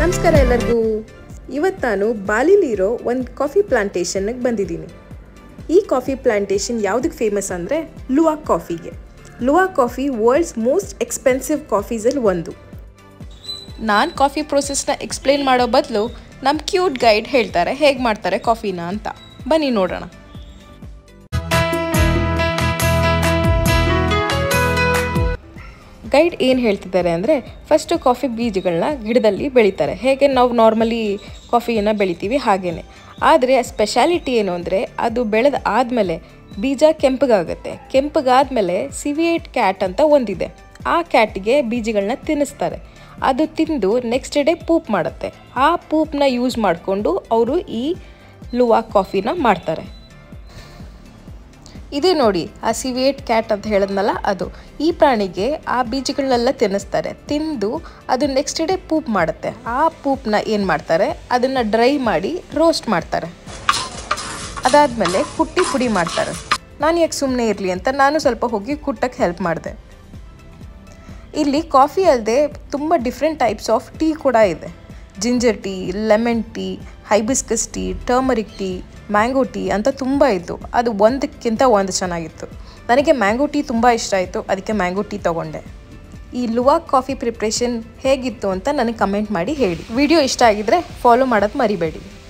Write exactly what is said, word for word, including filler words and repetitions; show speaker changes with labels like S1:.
S1: ನಮಸ್ಕಾರ ಎಲ್ಲರಿಗೂ. ಇವತ್ತು ನಾನು ಬಾಲಿಲಿರೋ ಒಂದು ಕಾಫಿ ಪ್ಲಾಂಟೇಶನ್ಗೆ ಬಂದಿದ್ದೀನಿ. ಈ ಕಾಫಿ ಪ್ಲಾಂಟೇಶನ್ ಯಾವುದಕ್ಕೆ ಫೇಮಸ್ ಅಂದರೆ ಲುವಾಕ್ ಕಾಫಿಗೆ. Luwak coffee world's most expensive ಕಾಫೀಸಲ್ಲಿ ಒಂದು. ನಾನು ಕಾಫಿ ಪ್ರೋಸೆಸ್ನ ಎಕ್ಸ್ಪ್ಲೇನ್ ಮಾಡೋ ಬದಲು ನಮ್ಮ ಕ್ಯೂಟ್ ಗೈಡ್ ಹೇಳ್ತಾರೆ ಹೇಗೆ ಮಾಡ್ತಾರೆ ಕಾಫಿನ ಅಂತ. ಬನ್ನಿ ನೋಡೋಣ. ಗೈಡ್ ಏನು ಹೇಳ್ತಿದ್ದಾರೆ ಅಂದರೆ, ಫಸ್ಟು ಕಾಫಿ ಬೀಜಗಳನ್ನ ಗಿಡದಲ್ಲಿ ಬೆಳೀತಾರೆ, ಹೇಗೆ ನಾವು ನಾರ್ಮಲಿ ಕಾಫಿಯನ್ನು ಬೆಳಿತೀವಿ ಹಾಗೇ. ಆದರೆ ಸ್ಪೆಷಾಲಿಟಿ ಏನು ಅಂದರೆ, ಅದು ಬೆಳೆದ ಆದಮೇಲೆ ಬೀಜ ಕೆಂಪಗಾಗುತ್ತೆ. ಕೆಂಪಗಾದಮೇಲೆ ಸಿವಿಯೇಟ್ ಕ್ಯಾಟ್ ಅಂತ ಒಂದಿದೆ, ಆ ಕ್ಯಾಟಿಗೆ ಬೀಜಗಳನ್ನ ತಿನ್ನಿಸ್ತಾರೆ. ಅದು ತಿಂದು ನೆಕ್ಸ್ಟ್ ಡೇ ಪೂಪ್ ಮಾಡುತ್ತೆ. ಆ ಪೂಪ್ನ ಯೂಸ್ ಮಾಡಿಕೊಂಡು ಅವರು ಈ ಲುವಾಕ್ ಕಾಫಿನ ಮಾಡ್ತಾರೆ. ಇದೇ ನೋಡಿ ಆ ಸಿವಿಯೇಟ್ ಕ್ಯಾಟ್ ಅಂತ ಹೇಳಿದ್ನಲ್ಲ, ಅದು ಈ ಪ್ರಾಣಿಗೆ ಆ ಬೀಜಗಳನ್ನೆಲ್ಲ ತಿನ್ನಿಸ್ತಾರೆ. ತಿಂದು ಅದು ನೆಕ್ಸ್ಟ್ ಡೇ ಪೂಪ್ ಮಾಡುತ್ತೆ. ಆ ಪೂಪ್ನ ಏನು ಮಾಡ್ತಾರೆ, ಅದನ್ನು ಡ್ರೈ ಮಾಡಿ ರೋಸ್ಟ್ ಮಾಡ್ತಾರೆ. ಅದಾದಮೇಲೆ ಕುಟ್ಟಿ ಪುಡಿ ಮಾಡ್ತಾರೆ. ನಾನು ಯಾಕೆ ಸುಮ್ಮನೆ ಇರಲಿ ಅಂತ ನಾನು ಸ್ವಲ್ಪ ಹೋಗಿ ಕುಟ್ಟಕ್ಕೆ ಹೆಲ್ಪ್ ಮಾಡಿದೆ. ಇಲ್ಲಿ ಕಾಫಿ ಅಲ್ಲದೆ ತುಂಬ ಡಿಫ್ರೆಂಟ್ ಟೈಪ್ಸ್ ಆಫ್ ಟೀ ಕೂಡ ಇದೆ. Ginger tea, lemon tea, hibiscus tea, turmeric tea, mango tea ಅಂತ ತುಂಬ ಇತ್ತು. ಅದು ಒಂದಕ್ಕಿಂತ ಒಂದು ಚೆನ್ನಾಗಿತ್ತು. ನನಗೆ ಮ್ಯಾಂಗೋ ಟೀ ತುಂಬ ಇಷ್ಟ ಆಯಿತು, ಅದಕ್ಕೆ ಮ್ಯಾಂಗೋ ಟೀ ತೊಗೊಂಡೆ. ಈ ಲುವಾಕ್ ಕಾಫಿ ಪ್ರಿಪ್ರೇಷನ್ ಹೇಗಿತ್ತು ಅಂತ ನನಗೆ ಕಮೆಂಟ್ ಮಾಡಿ ಹೇಳಿ. ವಿಡಿಯೋ ಇಷ್ಟ ಆಗಿದ್ದರೆ ಫಾಲೋ ಮಾಡೋದು ಮರಿಬೇಡಿ.